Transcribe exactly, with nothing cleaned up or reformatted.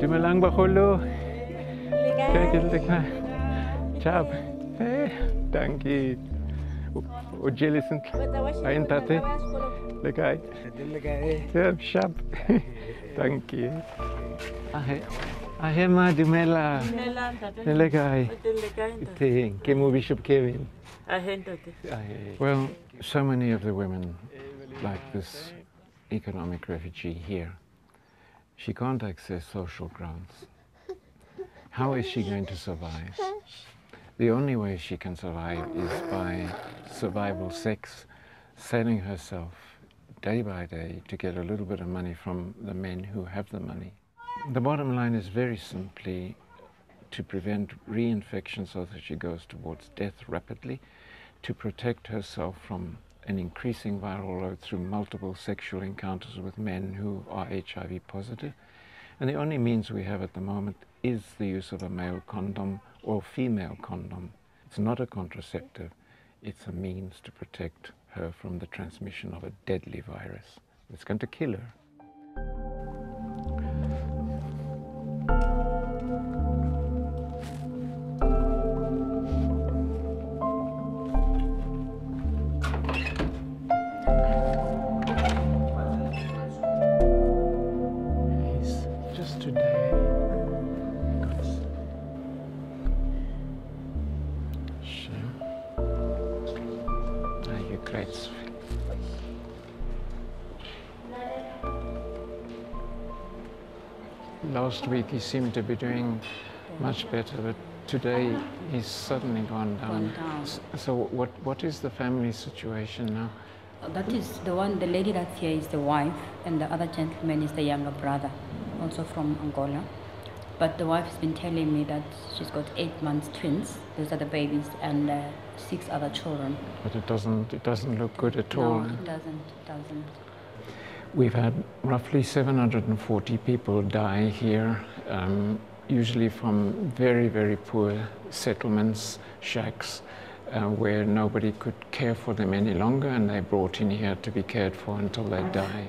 Dumelang baholo. Kijk eens naar. Ciao. Hey, dankie. Ujelisin. Ayin tate. Lekai. Ja, shab. Dankie. Ahe. Ahe ma dumela. Lekai. Ting. Kemu Bishop Kevin. Well, so many of the women, like this economic refugee here, she can't access social grants. How is she going to survive? The only way she can survive is by survival sex, selling herself day by day to get a little bit of money from the men who have the money. The bottom line is very simply to prevent reinfection so that she goes towards death rapidly, to protect herself from an increasing viral load through multiple sexual encounters with men who are H I V positive. And the only means we have at the moment is the use of a male condom or female condom. It's not a contraceptive, it's a means to protect her from the transmission of a deadly virus. It's going to kill her. Last week he seemed to be doing much better, but today he's suddenly gone down. Gone down. So what, what is the family situation now? That is the one, the lady that's here is the wife, and the other gentleman is the younger brother, also from Angola. But the wife has been telling me that she's got eight months twins, those are the babies, and uh, six other children. But it doesn't, it doesn't look good at all. No, it doesn't, it doesn't. We've had roughly seven hundred forty people die here, um, usually from very, very poor settlements, shacks, uh, where nobody could care for them any longer, and they're brought in here to be cared for until they die.